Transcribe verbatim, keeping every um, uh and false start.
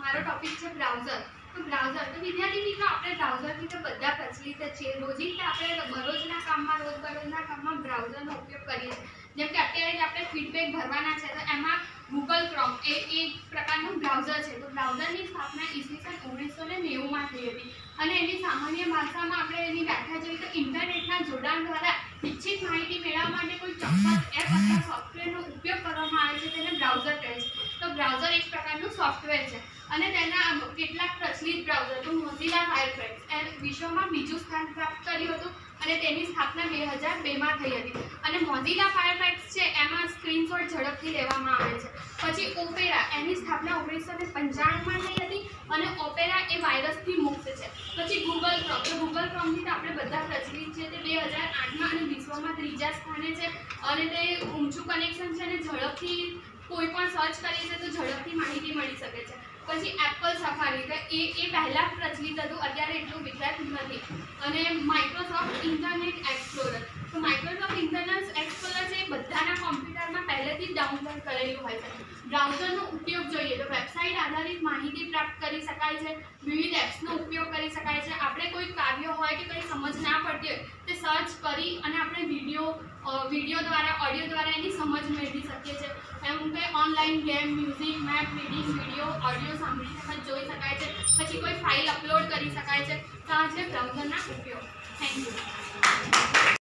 મારો ટોપિક છે બ્રાઉઝર. તો બ્રાઉઝર તો વિદ્યાર્થી મિત્રો આપણે બ્રાઉઝરથી તો બધા પ્રચલિત જ છે. રોજિંદા આપણે બરોજના કામમાં રોજબરોજના કામમાં બ્રાઉઝરનો ઉપયોગ કરીએ છીએ. જેમ કે અત્યારે જ આપણે ફીડબેક ભરવાના છે તો એમાં ગૂગલ ક્રોમ એ એક પ્રકારનું બ્રાઉઝર છે. તો બ્રાઉઝરની સ્થાપના ઈસવીસન ઓગણીસો ને નેવુંમાં થઈ હતી અને એની સામાન્ય ભાષામાં આપણે એની વ્યાખ્યા જોઈએ તો ઇન્ટરનેટના જોડાણ દ્વારા ઇચ્છિત માહિતી મેળવવા માટે કોઈ ચોક્કસ એપ અથવા સોફ્ટવેરનો ઉપયોગ કરવામાં આવે છે તેને બ્રાઉઝર કહે છે. તો બ્રાઉઝર એક પ્રકારનું સોફ્ટવેર છે અને તેના કેટલાક પ્રચલિત બ્રાઉઝર તો મોઝિલા ફાયરફેક્સ એ વિશ્વમાં બીજું સ્થાન પ્રાપ્ત કર્યું હતું અને તેની સ્થાપના બે હજાર બેમાં થઈ હતી. અને મોઝિલા ફાયરફેક્સ છે એમાં સ્ક્રીનશોટ ઝડપથી લેવામાં આવે છે. પછી ઓપેરા એની સ્થાપના ઓગણીસો ને પંચાણુંમાં થઈ હતી અને ઓપેરા એ વાયરસથી મુક્ત છે. પછી ગૂગલ ક્રોમ તો ગૂગલ ક્રોમથી તો આપણે બધા પ્રચલિત છે તે બે હજાર આઠમાં અને વિશ્વમાં ત્રીજા સ્થાને છે અને તે ઊંચું કનેક્શન છે અને ઝડપથી કોઈ પણ સર્ચ કરીએ છીએ તો ઝડપથી માહિતી મળી શકે છે. પછી એપલ સફારી તો એ એ પહેલાં પ્રચલિત હતું, અત્યારે એટલું વિખ્યાત નથી. અને માઇક્રોસોફ્ટ ઇન્ટરનેટ એક્સપ્લોરર તો માઇક્રોસોફ્ટ ઇન્ટરનેટ એક્સપ્લોરર છે એ બધાના કોમ્પ્યુટરમાં પહેલેથી જ ડાઉનલોડ કરેલું હોય છે. બ્રાઉઝરનો ઉપયોગ જોઈએ તો વેબસાઇટ આધારિત માહિતી પ્રાપ્ત કરી શકાય છે, વિવિધ એપ્સનો ઉપયોગ કરી શકાય છે. આપણે કોઈ કાર્ય હોય કે કંઈ સમજ ના પડતી હોય તે સર્ચ કરી અને આપણે વિડીયો વિડીયો દ્વારા ઓડિયો દ્વારા એની સમજ મેળવી શકીએ છીએ. એમ કે online game, music, map, reading, video, audio સાંભળી શકાય જોઈ શકાય છે. પછી કોઈ ફાઇલ અપલોડ કરી શકાય છે. તો આ છે બ્રાઉઝરના ઉપયોગ. Thank you.